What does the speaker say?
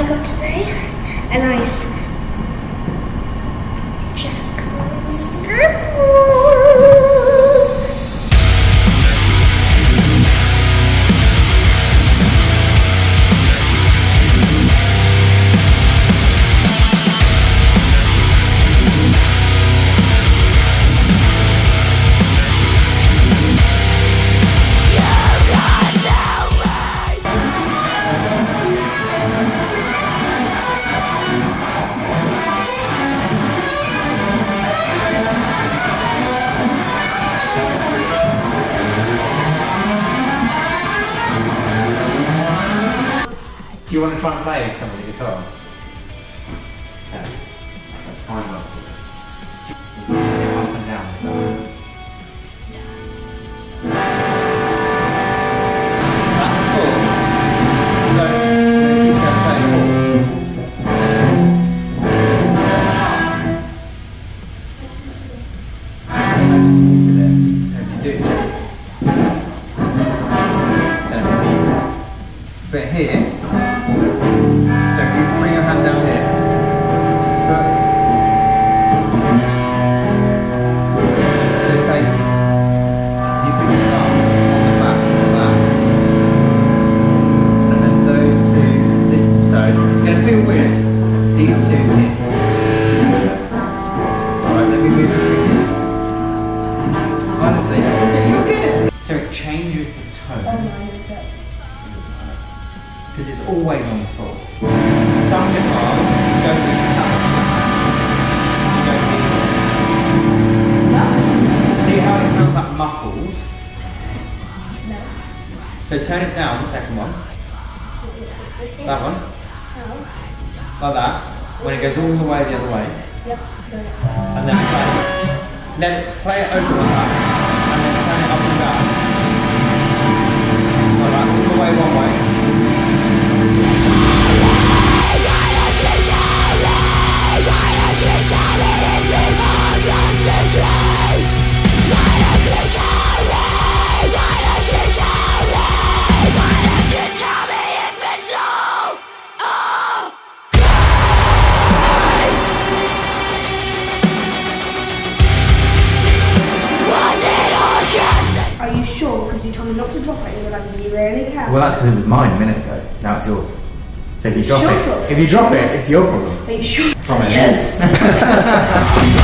got today a nice Jackson skateboard. Do you want to try and play some of the guitars? Yeah, that's fine. Up and down. That's full. So, let's teach you how to play chords. So if you do it, then it beats it. But here, so if you bring your hand down here, so take, you put your thumb on the back like that, and then those two, so it's going to feel weird, these two here. Alright, let me move the fingers. Honestly, you'll get it. So it changes the tone. Because it's always on full. Some guitars you don't need that. You don't need it. See how it sounds like muffled? No. So turn it down, the second one. That one. Like that. When it goes all the way the other way. And then play it. Let it play it over like that. And then turn it up and down. Like that, all the way one way. Are you sure? Because you told me not to drop it, and you're like, you really can. Well, that's because it was mine a minute ago. Now it's yours. So if you drop Sure. it, if you drop it, it's your problem. Are you sure? Promise. Yes!